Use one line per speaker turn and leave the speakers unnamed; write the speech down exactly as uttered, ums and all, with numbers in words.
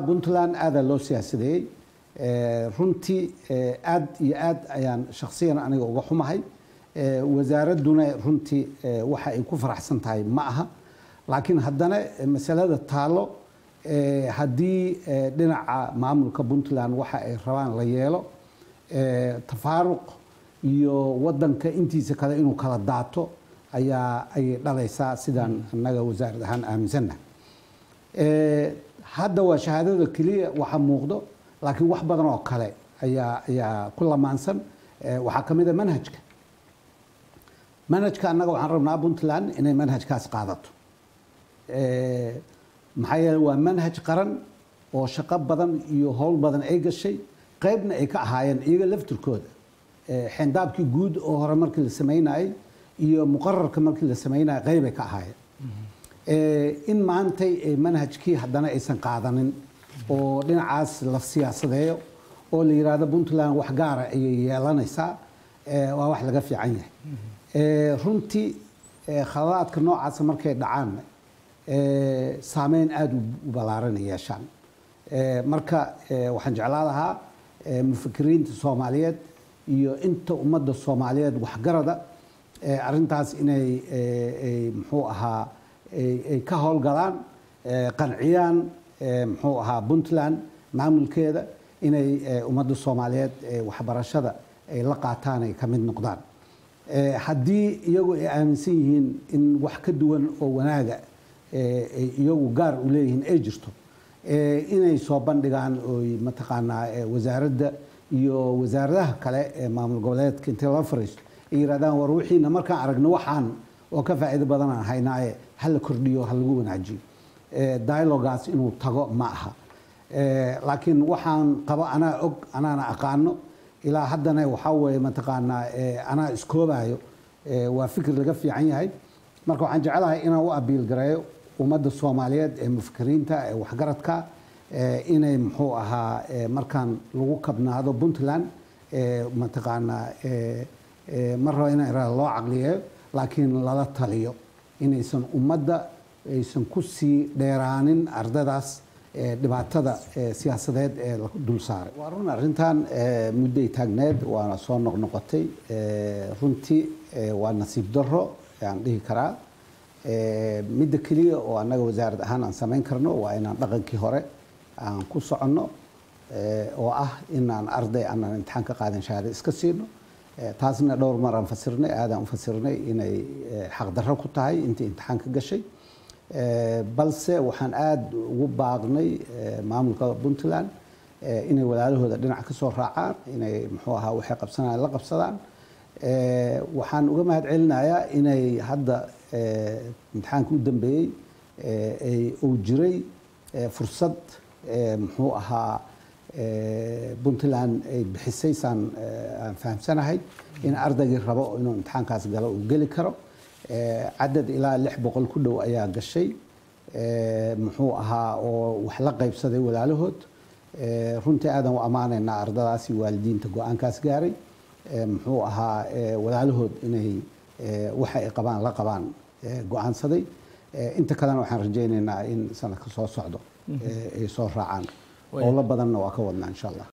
Puntland aada loo siyaasadeeyay runtii aad iyo aad ayaan shakhsiyan aniga uga xumahay wasaaraduna runtii waxa ay ku faraxsan tahay ma aha laakiin haddana masalada taalo haddii dhinaca maamulka Puntland waxa ay rabaan la yeelo tafaaruq iyo wadanka intiisa kale inuu kala daato ayaa ay dhalaysaa sidaan annaga wasaarad ahaan aaminsanahay hadda waa shahaadada kaliya waxa muuqdo laakiin wax badan oo kale ayaa ayaa ku lamaansan waxa kamid ah manhajka manhajka annaga waxaan rabnaa Puntland inay manhajkaas qaadato maxaa yeelay waa manhaj qaran oo shaqo badan iyo hawl badan ay gashay qaybna ay ka ahaayeen iyaga laftirkooda xindaabkii guud oo hore markii la sameynayay iyo muqarrarka markii la sameynayay qayb ay ka ahaayeen in maantay manhajkii haddana aysan qaadanin oo dhinacaas la siyaasadeeyo oo la yiraahdo Puntland wax gaar ah ay yeelanaysaa waa wax laga fiican yahay runtii khalaadka noocaas markay dhacaan saameyn aad u ballaaran yeeshaan marka waxaan jeclaan lahaa mufakiriinta Soomaaliyeed iyo inta ummadda Soomaaliyeed wax garada arintaas inay muxuu ahaa ay ka howlgalaan qanciyaan muxuu ahaa Puntland maamulkeeda inay ummadda Soomaaliyeed waxbarashada ay la qaataan ay ka mid noqdaan haddii iyagu ay aaminsan yihiin in wax ka duwan oo wanaaga iyagu gaar u leeyihiin ay jirto inay soo bandhigaan oo mataqaanaa wasaaradda iyo wasaaradaha kale ee maamul goboleedka inta la fariisto ay yiraahdaan war wixiina markaan aragno waxaan oo ka faa'iido badan aan haynaaye hal la kordhiyo hal lagu wanaajiyo dialogaas inuu tago ma aha laakiin waxaan qabo anaa og anaana aqaano ilaa haddana waxaa weeye mataqaanaa anaa iskoobayo waa fikir laga fiican yahay marka waxaan jecelahay inaan u abiil gareeyo ummadda Soomaaliyeed ee mufakiriinta ee waxgaradka inay muxuu ahaa markaan lagu kabnaado Puntland mataqaanaa mar rabo in loo caqliyeeyo laakiin lala taliyo inaysan ummadda aysan ku sii dheeraanin ardadaas dhibaatada siyaasadeed ee la dul saaray waa run arrintan mudday taagneed waana soo noqnoqotay runtii waa nasiib darro aan dhihi karaa midda kaliya oo annaga wasaarad ahaan aan samayn karno waa inaan dhaqankii hore aan ku soconno oo ah inaan arday aanan imtixaan ka qaadan shahaado iska siino taasna dhowr mar aan fasirnay aadaan u fasirnay inay xaq darro ku tahay intii imtixaanka gashay balse waxaan aad ugu baaqnay maamulka Puntland inay walaalahooda dhinac ka soo raacaan inay muxuu ahaa waxay qabsanayaan la qabsadaan waxaan uga mahad celinayaa inay hadda imtixaanka u dambeeyay ay uu jiray fursad muxuu ahaa Puntland ay bixisay saan aan fahamsanahay in ardaygii rabo inuu imtixaankaas galo uu geli karo cadad ilaa lix boqol ku dhow ayaa gashay muxuu ahaa oo wax la qaybsaday walaalahood runtii aadan u amaanaynaa ardadaasi waalidiinta go'aankaas gaaray muxuu ahaa walaalahood inay waxa ay qabaan la qabaan go'aansaday inta kalena waxaan rajaynaynaa in sanadka soo socdo ay soo raacaan oo la badanna waa ka wadnaa insha Allah